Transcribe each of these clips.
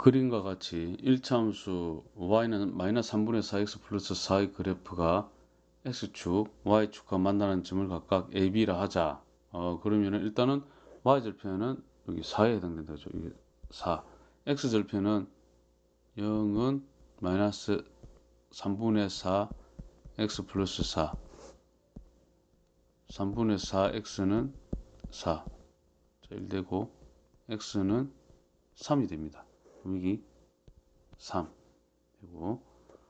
그림과 같이 1차함수 y는 마이너스 3분의 4x 플러스 4의 그래프가 x축, y축과 만나는 점을 각각 a, b라 하자. 그러면 일단은 y절편은 여기 4에 해당된다. 이게 4. x절편은 0은 마이너스 3분의 4 x 플러스 4 3분의 4 x는 4 자, 1되고 x는 3이 됩니다. 여기 3 되고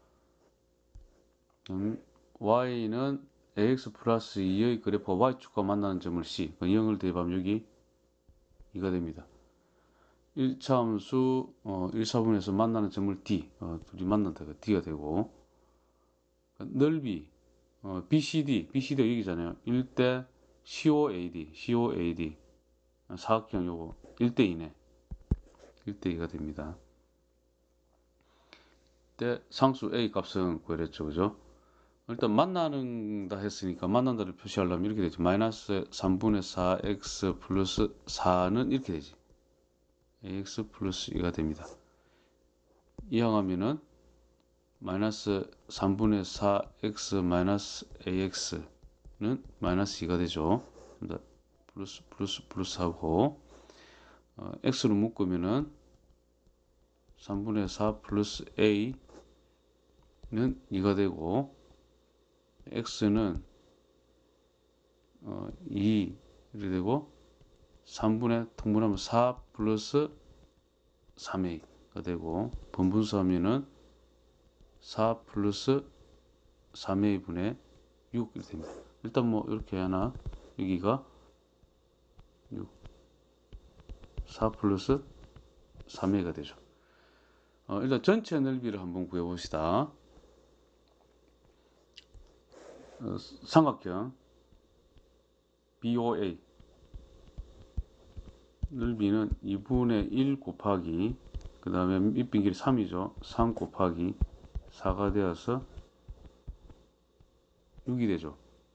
y는 ax 플러스 2의 그래프가 y축과 만나는 점을 c 0을 대입하면 여기 2가 됩니다. 1차 함수 1차분에서 만나는 점을 d 둘이 만난다가 d가 되고 넓이 BCD가 여기잖아요. 1대 COAD 사각형 요거 1대 2네. 1대 2가 됩니다. 때 상수 A 값은 구했죠. 그죠? 일단 만나는다 했으니까 만난다를 표시하려면 이렇게 되죠. 마이너스 3분의 4x 플러스 4는 이렇게 되지. ax 플러스 2가 됩니다. 이항하면은 마이너스 3분의 4x 마이너스 ax는 마이너스 2가 되죠. 플러스 하고 x로 묶으면은 3분의 4 플러스 a는 2가 되고 x는 2 이렇게 되고 3분의 통분하면 4 플러스 3a가 되고 번분수하면은 4 플러스 3a 분의 6 이렇게 됩니다. 일단 뭐 이렇게 하나 여기가 6 4 플러스 3a가 되죠. 일단 전체 넓이를 한번 구해봅시다. 삼각형 BOA 넓이는 2분의 1 곱하기 그 다음에 밑빈 길이 3이죠. 3 곱하기 4가 되어서 6이 되죠.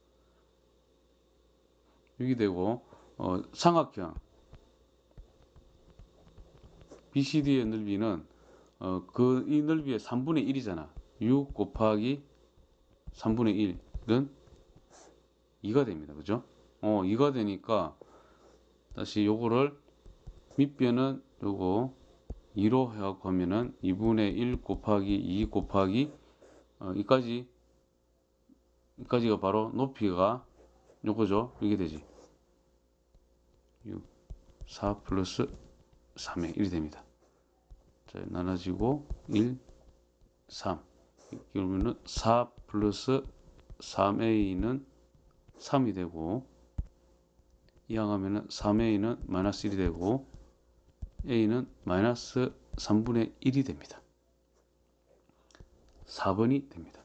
6이 되고 삼각형 BCD의 넓이는 이 넓이의 3분의 1이잖아. 6 곱하기 3분의 1은 2가 됩니다. 그죠? 2가 되니까 다시 요거를 밑변은 요거 2로 해갖고 하면은 2분의 1 곱하기 2 곱하기 이까지가 바로 높이가 요거죠. 이게 되지. 6, 4 플러스 3에 1이 됩니다. 자, 나눠지고 1, 3. 그러면은 4 플러스 3a는 3이 되고 이항하면은 3a는 마이너스 1이 되고 a는 마이너스 3분의 1이 됩니다. 4번이 됩니다.